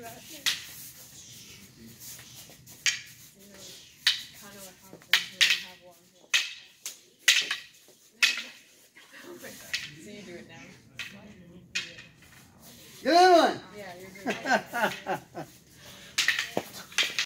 Kind of what happens when you have one. So you do it now. Good one. Yeah, you're doing it.